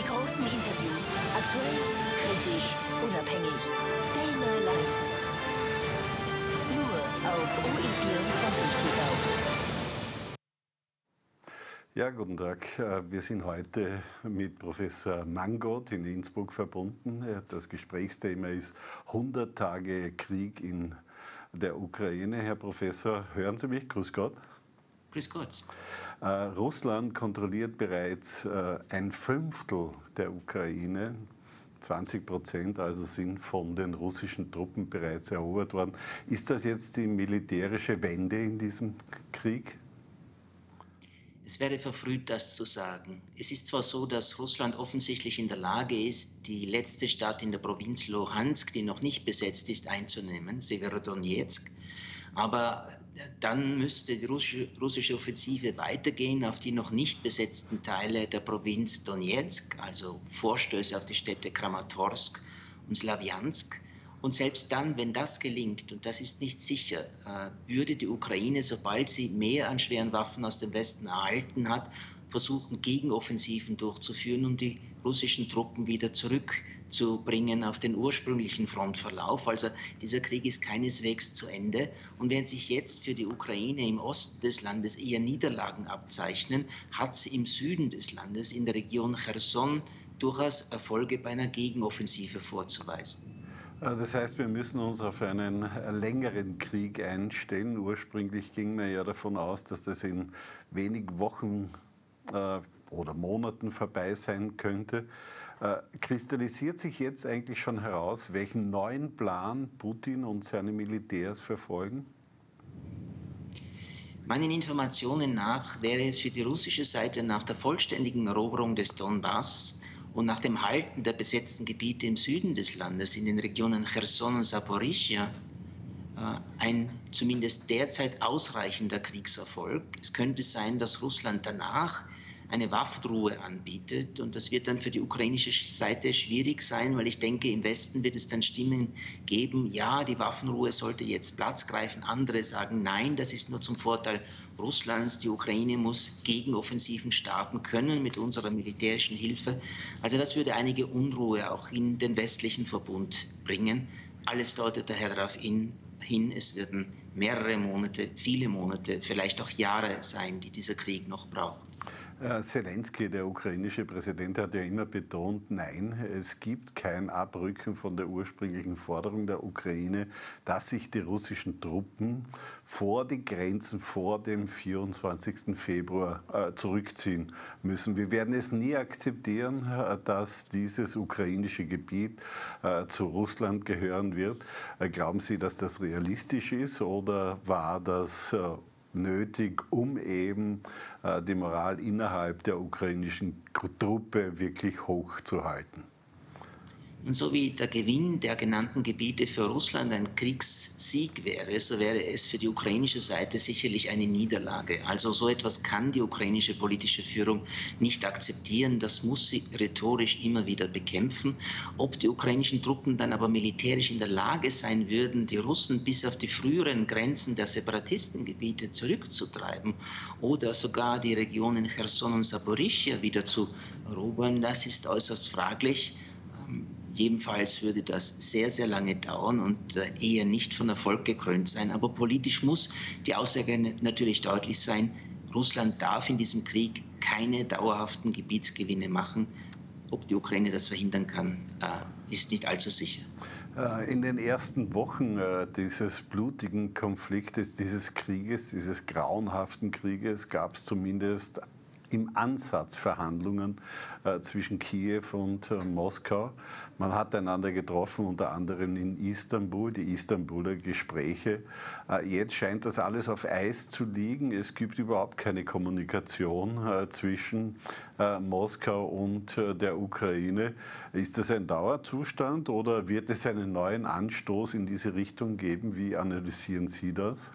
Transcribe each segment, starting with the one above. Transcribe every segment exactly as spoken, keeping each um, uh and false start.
großen Interviews. Aktuell, kritisch, unabhängig. Fellner live. Nur auf O E vierundzwanzig T V. Ja, guten Tag. Wir sind heute mit Professor Mangold in Innsbruck verbunden. Das Gesprächsthema ist hundert Tage Krieg in der Ukraine. Herr Professor, hören Sie mich? Grüß Gott. Grüß Gott. Äh, Russland kontrolliert bereits äh, ein Fünftel der Ukraine. zwanzig Prozent also sind von den russischen Truppen bereits erobert worden. Ist das jetzt die militärische Wende in diesem Krieg? Es wäre verfrüht, das zu sagen. Es ist zwar so, dass Russland offensichtlich in der Lage ist, die letzte Stadt in der Provinz Luhansk, die noch nicht besetzt ist, einzunehmen, Severodonetsk. Aber dann müsste die russische Offensive weitergehen auf die noch nicht besetzten Teile der Provinz Donetsk, also Vorstöße auf die Städte Kramatorsk und Slawjansk. Und selbst dann, wenn das gelingt, und das ist nicht sicher, würde die Ukraine, sobald sie mehr an schweren Waffen aus dem Westen erhalten hat, versuchen, Gegenoffensiven durchzuführen, um die russischen Truppen wieder zurückzubringen auf den ursprünglichen Frontverlauf. Also dieser Krieg ist keineswegs zu Ende. Und während sich jetzt für die Ukraine im Osten des Landes eher Niederlagen abzeichnen, hat sie im Süden des Landes, in der Region Cherson, durchaus Erfolge bei einer Gegenoffensive vorzuweisen. Das heißt, wir müssen uns auf einen längeren Krieg einstellen. Ursprünglich ging man ja davon aus, dass das in wenigen Wochen äh, oder Monaten vorbei sein könnte. Äh, kristallisiert sich jetzt eigentlich schon heraus, welchen neuen Plan Putin und seine Militärs verfolgen? Meinen Informationen nach wäre es für die russische Seite nach der vollständigen Eroberung des Donbass und nach dem Halten der besetzten Gebiete im Süden des Landes, in den Regionen Cherson und Saporischschja, ein zumindest derzeit ausreichender Kriegserfolg. Es könnte sein, dass Russland danach eine Waffenruhe anbietet, und das wird dann für die ukrainische Seite schwierig sein, weil ich denke, im Westen wird es dann Stimmen geben, ja, die Waffenruhe sollte jetzt Platz greifen. Andere sagen, nein, das ist nur zum Vorteil Russlands. Die Ukraine muss Gegenoffensiven starten können mit unserer militärischen Hilfe. Also das würde einige Unruhe auch in den westlichen Verbund bringen. Alles deutet daher darauf hin, es werden mehrere Monate, viele Monate, vielleicht auch Jahre sein, die dieser Krieg noch braucht. Zelensky, der ukrainische Präsident, hat ja immer betont, nein, es gibt kein Abrücken von der ursprünglichen Forderung der Ukraine, dass sich die russischen Truppen vor die Grenzen vor dem vierundzwanzigsten Februar äh, zurückziehen müssen. Wir werden es nie akzeptieren, äh, dass dieses ukrainische Gebiet äh, zu Russland gehören wird. Äh, glauben Sie, dass das realistisch ist, oder war das äh, nötig, um eben äh, die Moral innerhalb der ukrainischen Truppe wirklich hochzuhalten? Und so wie der Gewinn der genannten Gebiete für Russland ein Kriegssieg wäre, so wäre es für die ukrainische Seite sicherlich eine Niederlage. Also so etwas kann die ukrainische politische Führung nicht akzeptieren. Das muss sie rhetorisch immer wieder bekämpfen. Ob die ukrainischen Truppen dann aber militärisch in der Lage sein würden, die Russen bis auf die früheren Grenzen der Separatistengebiete zurückzutreiben oder sogar die Regionen Cherson und Saporischschja wieder zu erobern, das ist äußerst fraglich. Jedenfalls würde das sehr, sehr lange dauern und eher nicht von Erfolg gekrönt sein. Aber politisch muss die Aussage natürlich deutlich sein, Russland darf in diesem Krieg keine dauerhaften Gebietsgewinne machen. Ob die Ukraine das verhindern kann, ist nicht allzu sicher. In den ersten Wochen dieses blutigen Konfliktes, dieses Krieges, dieses grauenhaften Krieges gab es zumindest im Ansatz Verhandlungen äh, zwischen Kiew und äh, Moskau. Man hat einander getroffen, unter anderem in Istanbul, die Istanbuler Gespräche. Äh, jetzt scheint das alles auf Eis zu liegen. Es gibt überhaupt keine Kommunikation äh, zwischen äh, Moskau und äh, der Ukraine. Ist das ein Dauerzustand, oder wird es einen neuen Anstoß in diese Richtung geben? Wie analysieren Sie das?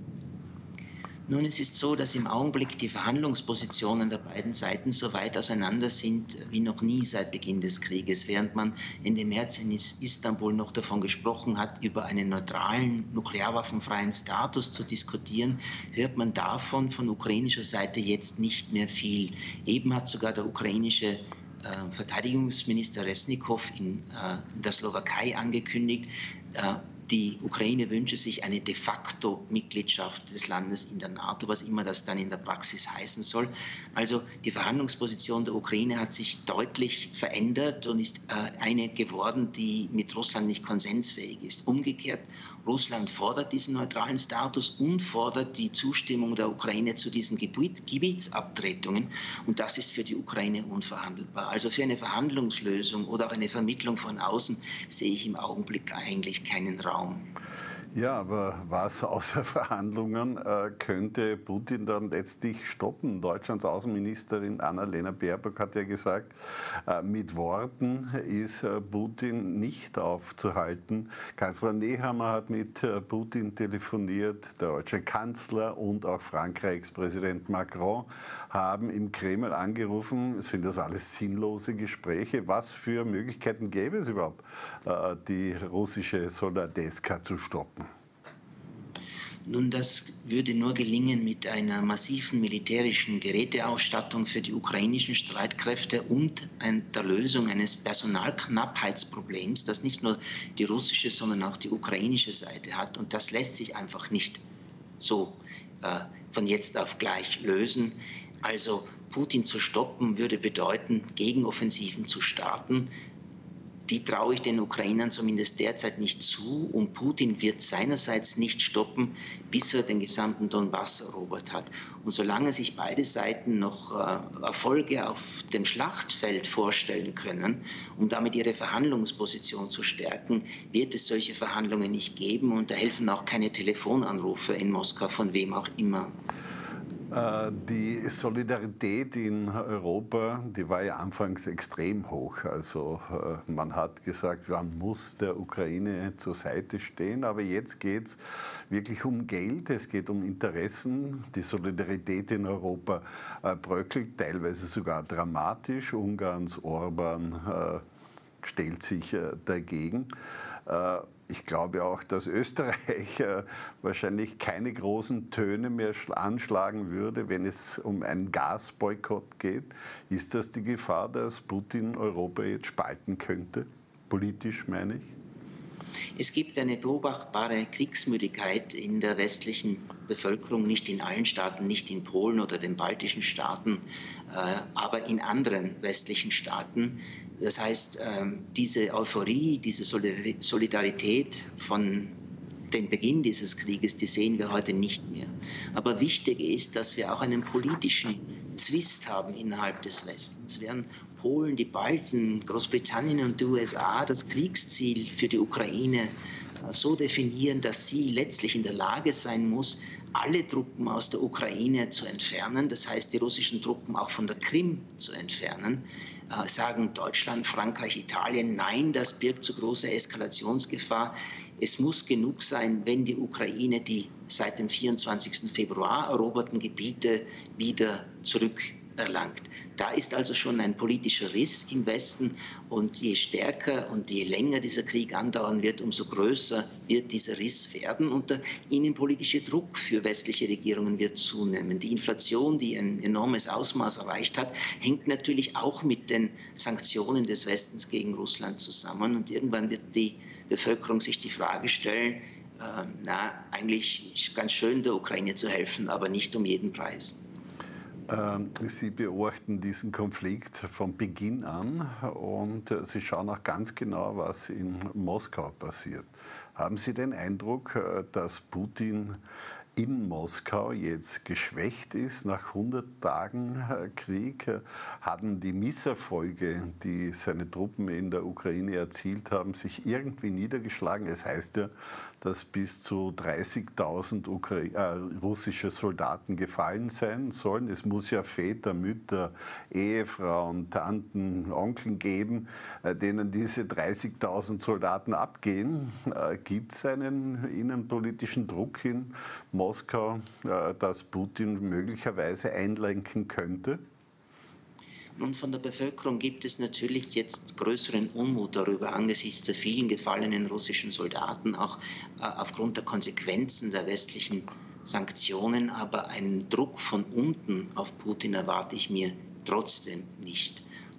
Nun, es ist so, dass im Augenblick die Verhandlungspositionen der beiden Seiten so weit auseinander sind wie noch nie seit Beginn des Krieges. Während man Ende März in Istanbul noch davon gesprochen hat, über einen neutralen, nuklearwaffenfreien Status zu diskutieren, hört man davon von ukrainischer Seite jetzt nicht mehr viel. Eben hat sogar der ukrainische äh, Verteidigungsminister Resnikow in äh, der Slowakei angekündigt, äh, die Ukraine wünsche sich eine de facto Mitgliedschaft des Landes in der NATO, was immer das dann in der Praxis heißen soll. Also die Verhandlungsposition der Ukraine hat sich deutlich verändert und ist äh, eine geworden, die mit Russland nicht konsensfähig ist. Umgekehrt, Russland fordert diesen neutralen Status und fordert die Zustimmung der Ukraine zu diesen Gebiet, Gebietsabtretungen. Und das ist für die Ukraine unverhandelbar. Also für eine Verhandlungslösung oder auch eine Vermittlung von außen sehe ich im Augenblick eigentlich keinen Raum. Ja, aber was außer Verhandlungen äh, könnte Putin dann letztlich stoppen? Deutschlands Außenministerin Annalena Baerbock hat ja gesagt, äh, mit Worten ist äh, Putin nicht aufzuhalten. Kanzler Nehammer hat mit äh, Putin telefoniert, der deutsche Kanzler und auch Frankreichs Präsident Macron haben im Kreml angerufen. Sind das alles sinnlose Gespräche? Was für Möglichkeiten gäbe es überhaupt, äh, die russische Soldateska zu stoppen? Nun, das würde nur gelingen mit einer massiven militärischen Geräteausstattung für die ukrainischen Streitkräfte und der Lösung eines Personalknappheitsproblems, das nicht nur die russische, sondern auch die ukrainische Seite hat. Und das lässt sich einfach nicht so äh, von jetzt auf gleich lösen. Also Putin zu stoppen würde bedeuten, Gegenoffensiven zu starten. Die traue ich den Ukrainern zumindest derzeit nicht zu. Und Putin wird seinerseits nicht stoppen, bis er den gesamten Donbass erobert hat. Und solange sich beide Seiten noch äh, Erfolge auf dem Schlachtfeld vorstellen können, um damit ihre Verhandlungsposition zu stärken, wird es solche Verhandlungen nicht geben. Und da helfen auch keine Telefonanrufe in Moskau, von wem auch immer. Die Solidarität in Europa, die war ja anfangs extrem hoch. Also man hat gesagt, man muss der Ukraine zur Seite stehen. Aber jetzt geht es wirklich um Geld, es geht um Interessen. Die Solidarität in Europa bröckelt, teilweise sogar dramatisch. Ungarns Orban stellt sich dagegen. Ich glaube auch, dass Österreich äh, wahrscheinlich keine großen Töne mehr anschlagen würde, wenn es um einen Gasboykott geht. Ist das die Gefahr, dass Putin Europa jetzt spalten könnte? Politisch, meine ich? Es gibt eine beobachtbare Kriegsmüdigkeit in der westlichen Bevölkerung, nicht in allen Staaten, nicht in Polen oder den baltischen Staaten, äh, aber in anderen westlichen Staaten. Das heißt, diese Euphorie, diese Solidarität von dem Beginn dieses Krieges, die sehen wir heute nicht mehr. Aber wichtig ist, dass wir auch einen politischen Zwist haben innerhalb des Westens. Während Polen, die Balten, Großbritannien und die U S A das Kriegsziel für die Ukraine so definieren, dass sie letztlich in der Lage sein muss, alle Truppen aus der Ukraine zu entfernen, das heißt die russischen Truppen auch von der Krim zu entfernen, äh, sagen Deutschland, Frankreich, Italien, nein, das birgt zu große Eskalationsgefahr. Es muss genug sein, wenn die Ukraine die seit dem vierundzwanzigsten Februar eroberten Gebiete wieder zurückerlangt. Da ist also schon ein politischer Riss im Westen und je stärker und je länger dieser Krieg andauern wird, umso größer wird dieser Riss werden und der innenpolitische Druck für westliche Regierungen wird zunehmen. Die Inflation, die ein enormes Ausmaß erreicht hat, hängt natürlich auch mit den Sanktionen des Westens gegen Russland zusammen und irgendwann wird die Bevölkerung sich die Frage stellen, äh, na, eigentlich ist ganz schön, der Ukraine zu helfen, aber nicht um jeden Preis. Sie beobachten diesen Konflikt von Beginn an und Sie schauen auch ganz genau, was in Moskau passiert. Haben Sie den Eindruck, dass Putin in Moskau jetzt geschwächt ist nach hundert Tagen Krieg? Hatten die Misserfolge, die seine Truppen in der Ukraine erzielt haben, sich irgendwie niedergeschlagen? Es heißt ja, dass bis zu dreißigtausend Ukra- äh, russische Soldaten gefallen sein sollen. Es muss ja Väter, Mütter, Ehefrauen, Tanten, Onkeln geben, äh, denen diese dreißigtausend Soldaten abgehen. Äh, Gibt es einen innenpolitischen Druck in Moskau, äh, dass Putin möglicherweise einlenken könnte? Nun, von der Bevölkerung gibt es natürlich jetzt größeren Unmut darüber, angesichts der vielen gefallenen russischen Soldaten, auch äh, aufgrund der Konsequenzen der westlichen Sanktionen. Aber einen Druck von unten auf Putin erwarte ich mir trotzdem nicht.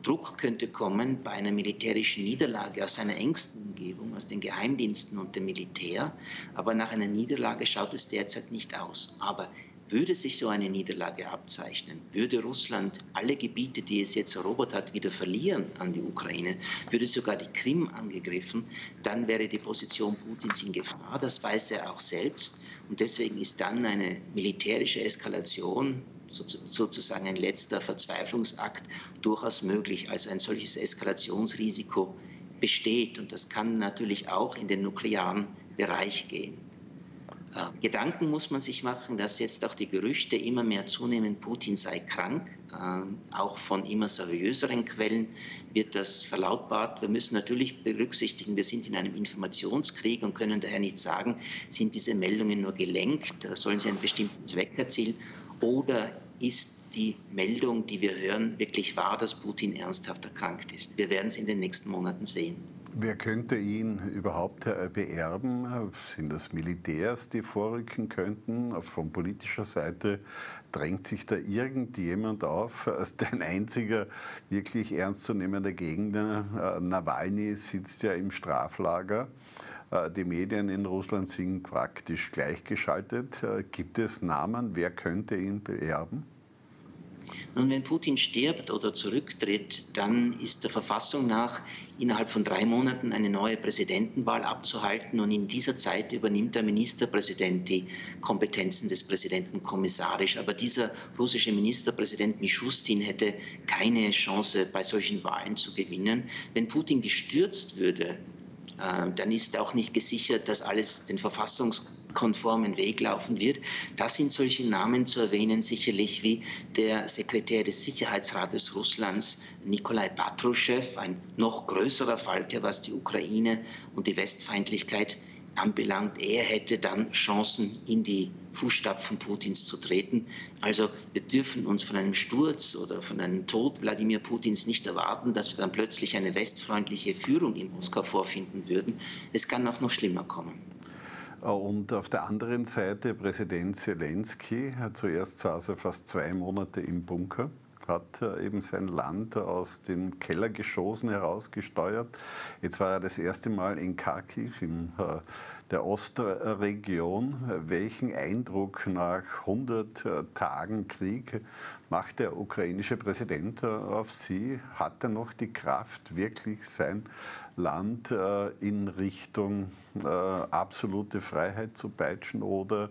Druck könnte kommen bei einer militärischen Niederlage aus seiner engsten Umgebung, aus den Geheimdiensten und dem Militär. Aber nach einer Niederlage schaut es derzeit nicht aus. Aber würde sich so eine Niederlage abzeichnen, würde Russland alle Gebiete, die es jetzt erobert hat, wieder verlieren an die Ukraine, würde sogar die Krim angegriffen, dann wäre die Position Putins in Gefahr. Das weiß er auch selbst. Und deswegen ist dann eine militärische Eskalation, sozusagen ein letzter Verzweiflungsakt, durchaus möglich. Also ein solches Eskalationsrisiko besteht. Und das kann natürlich auch in den nuklearen Bereich gehen. Äh, Gedanken muss man sich machen, dass jetzt auch die Gerüchte immer mehr zunehmen, Putin sei krank. Äh, auch von immer seriöseren Quellen wird das verlautbart. Wir müssen natürlich berücksichtigen, wir sind in einem Informationskrieg und können daher nicht sagen, sind diese Meldungen nur gelenkt, sollen sie einen bestimmten Zweck erzielen, oder ist die Meldung, die wir hören, wirklich wahr, dass Putin ernsthaft erkrankt ist? Wir werden es in den nächsten Monaten sehen. Wer könnte ihn überhaupt beerben? Sind das Militärs, die vorrücken könnten? Von politischer Seite drängt sich da irgendjemand auf? Ein einziger wirklich ernstzunehmender Gegner, Nawalny, sitzt ja im Straflager. Die Medien in Russland sind praktisch gleichgeschaltet. Gibt es Namen? Wer könnte ihn beerben? Nun, wenn Putin stirbt oder zurücktritt, dann ist der Verfassung nach innerhalb von drei Monaten eine neue Präsidentenwahl abzuhalten, und in dieser Zeit übernimmt der Ministerpräsident die Kompetenzen des Präsidenten kommissarisch. Aber dieser russische Ministerpräsident Mischustin hätte keine Chance, bei solchen Wahlen zu gewinnen. Wenn Putin gestürzt würde, dann ist auch nicht gesichert, dass alles den verfassungskonformen Weg laufen wird. Da sind solche Namen zu erwähnen, sicherlich wie der Sekretär des Sicherheitsrates Russlands, Nikolai Patruschew, ein noch größerer Falke, was die Ukraine und die Westfeindlichkeit anbelangt. Er hätte dann Chancen, in die Fußstapfen Putins zu treten. Also wir dürfen uns von einem Sturz oder von einem Tod Wladimir Putins nicht erwarten, dass wir dann plötzlich eine westfreundliche Führung in Moskau vorfinden würden. Es kann auch noch schlimmer kommen. Und auf der anderen Seite Präsident Zelensky. Zuerst saß er fast zwei Monate im Bunker, hat eben sein Land aus den Kellergeschossen herausgesteuert. Jetzt war er das erste Mal in Kharkiv, in der Ostregion. Welchen Eindruck nach hundert Tagen Krieg macht der ukrainische Präsident auf Sie? Hat er noch die Kraft, wirklich sein Land in Richtung absolute Freiheit zu peitschen, oder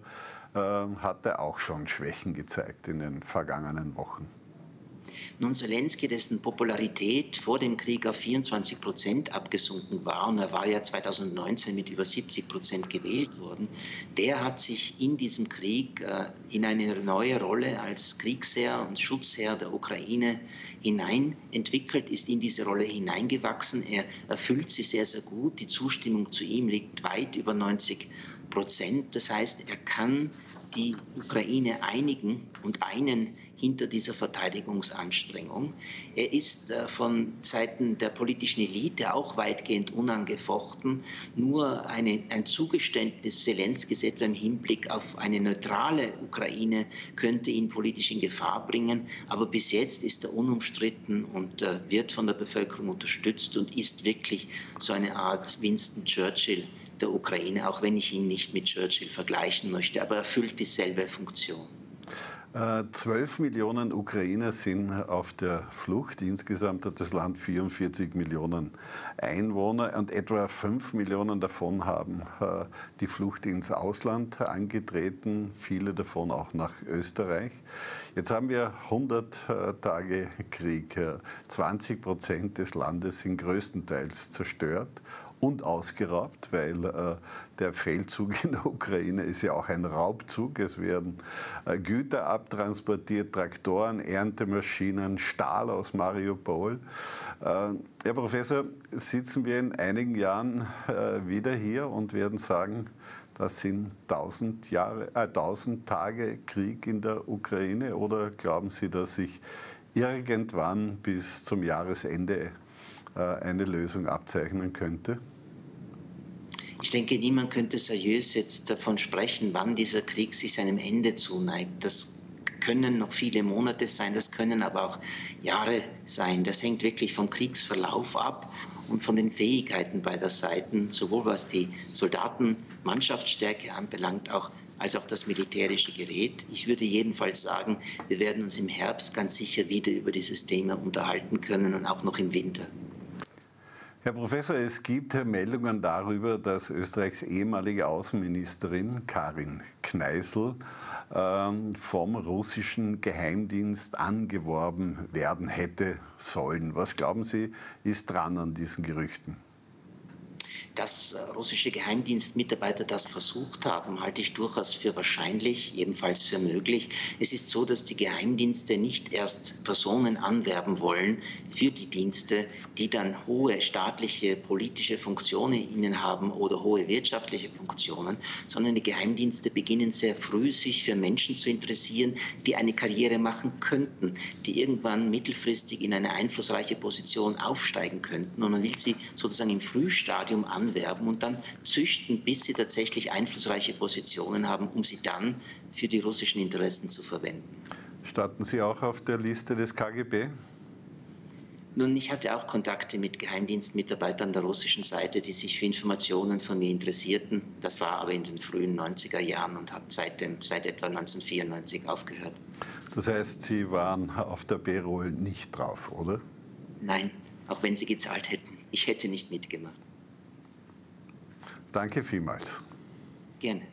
hat er auch schon Schwächen gezeigt in den vergangenen Wochen? Nun, Zelensky, dessen Popularität vor dem Krieg auf vierundzwanzig Prozent abgesunken war, und er war ja zweitausendneunzehn mit über siebzig Prozent gewählt worden, der hat sich in diesem Krieg äh, in eine neue Rolle als Kriegsherr und Schutzherr der Ukraine hinein entwickelt, ist in diese Rolle hineingewachsen. Er erfüllt sie sehr, sehr gut. Die Zustimmung zu ihm liegt weit über neunzig Prozent. Das heißt, er kann die Ukraine einigen und einen hinter dieser Verteidigungsanstrengung. Er ist äh, von Seiten der politischen Elite auch weitgehend unangefochten. Nur eine, ein Zugeständnis Zelenskys etwa im Hinblick auf eine neutrale Ukraine könnte ihn politisch in Gefahr bringen. Aber bis jetzt ist er unumstritten und äh, wird von der Bevölkerung unterstützt und ist wirklich so eine Art Winston Churchill der Ukraine, auch wenn ich ihn nicht mit Churchill vergleichen möchte, aber er erfüllt dieselbe Funktion. Zwölf Millionen Ukrainer sind auf der Flucht. Insgesamt hat das Land vierundvierzig Millionen Einwohner und etwa fünf Millionen davon haben die Flucht ins Ausland angetreten, viele davon auch nach Österreich. Jetzt haben wir hundert Tage Krieg. zwanzig Prozent des Landes sind größtenteils zerstört und ausgeraubt, weil äh, der Feldzug in der Ukraine ist ja auch ein Raubzug. Es werden äh, Güter abtransportiert, Traktoren, Erntemaschinen, Stahl aus Mariupol. Äh, Herr Professor, sitzen wir in einigen Jahren äh, wieder hier und werden sagen, das sind tausend Jahre, äh, tausend Tage Krieg in der Ukraine, oder glauben Sie, dass sich irgendwann bis zum Jahresende eine Lösung abzeichnen könnte? Ich denke, niemand könnte seriös jetzt davon sprechen, wann dieser Krieg sich seinem Ende zuneigt. Das können noch viele Monate sein, das können aber auch Jahre sein. Das hängt wirklich vom Kriegsverlauf ab und von den Fähigkeiten beider Seiten, sowohl was die Soldaten, Mannschaftsstärke anbelangt, auch als auch das militärische Gerät. Ich würde jedenfalls sagen, wir werden uns im Herbst ganz sicher wieder über dieses Thema unterhalten können und auch noch im Winter. Herr Professor, es gibt Meldungen darüber, dass Österreichs ehemalige Außenministerin Karin Kneißl ähm, vom russischen Geheimdienst angeworben werden hätte sollen. Was glauben Sie, ist dran an diesen Gerüchten? Dass russische Geheimdienstmitarbeiter das versucht haben, halte ich durchaus für wahrscheinlich, jedenfalls für möglich. Es ist so, dass die Geheimdienste nicht erst Personen anwerben wollen für die Dienste, die dann hohe staatliche, politische Funktionen innehaben oder hohe wirtschaftliche Funktionen, sondern die Geheimdienste beginnen sehr früh, sich für Menschen zu interessieren, die eine Karriere machen könnten, die irgendwann mittelfristig in eine einflussreiche Position aufsteigen könnten. Und man will sie sozusagen im Frühstadium anwerben. Anwerben und dann züchten, bis sie tatsächlich einflussreiche Positionen haben, um sie dann für die russischen Interessen zu verwenden. Standen Sie auch auf der Liste des K G B? Nun, ich hatte auch Kontakte mit Geheimdienstmitarbeitern der russischen Seite, die sich für Informationen von mir interessierten. Das war aber in den frühen neunziger Jahren und hat seitdem, seit etwa neunzehnhundertvierundneunzig aufgehört. Das heißt, Sie waren auf der B-Roll nicht drauf, oder? Nein, auch wenn Sie gezahlt hätten. Ich hätte nicht mitgemacht. Danke vielmals. Gerne.